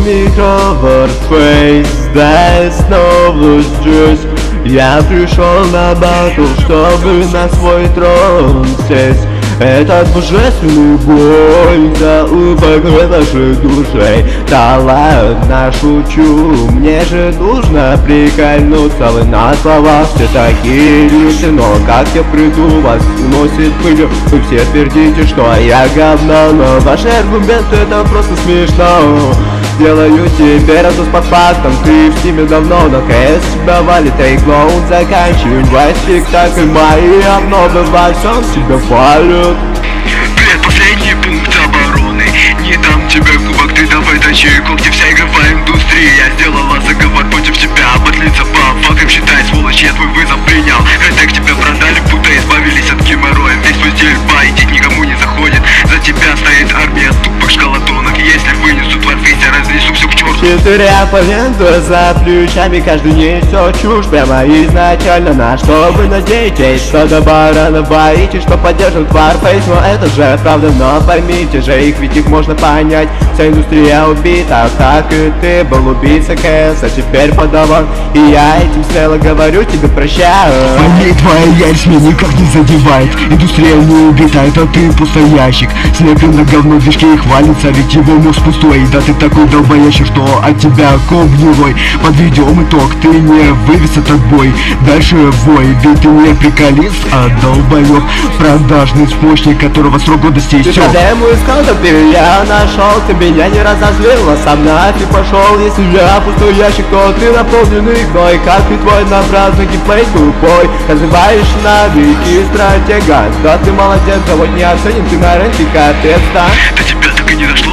микро-вордфейс, да я снова здесь. Я пришел на батл, чтобы на свой трон сесть. Этот божественный бой за упокой наших душей. Да ладно, шучу, мне же нужно прикольнуться. Вы на словах все такие люди, но как я приду, вас уносит пылью. Вы все твердите, что я говно, но ваши аргументы это просто смешно. Делаю тебе радус по фактам, ты в стиме давно, но КС тебя валит, эй, клоун, заканчивай спектакль, мои обновы во всем тебя валят. Предпоследний пункт обороны, не дам тебе кубок, ты давай тащи когти, вся игровая индустрия сделала заговор против тебя, оботлиться по фактам, считай, сволочь, я твой вызов принял. Хэштег тебя продали, будто избавились от геморроя, весь твой стиль байтить никому не заходит, за тебя стоит армия тупых шкалатонок, если вынесут варфейс, я разнесу все к черту. Четыре оппонента за плечами, каждый несет чушь прямо изначально. На что вы надеетесь, что до барана боитесь, что поддержат Warface, но это же правда, но поймите же их, ведь их можно понять. Вся индустрия убита, как и ты был убийца КС, а теперь подаван. И я этим смело говорю тебе прощаю. Пойми, твоя ярость меня никак не задевает. Индустрия не убита, это ты пустой ящик. Слеплен на говно движки и хвалится, ведь его мозг пустой. Да ты такой долбоящий, что от тебя ком гнилой. Подведем итог, ты не вывез этот бой. Дальше вой, ведь ты не приколист, а долбоёб. Продажный спочник, которого срок годности Ты истёк. проблему искал, теперь я нашел. Ты меня не разозлил, а сам нафиг пошел. Если я пустой ящик, то ты наполненный гной. Как и твой однообразный геймплей тупой. Развиваешь навыки стратега. Да ты молодец, завод не оценен, ты на рынке капец, да? До тебя так и не дошло.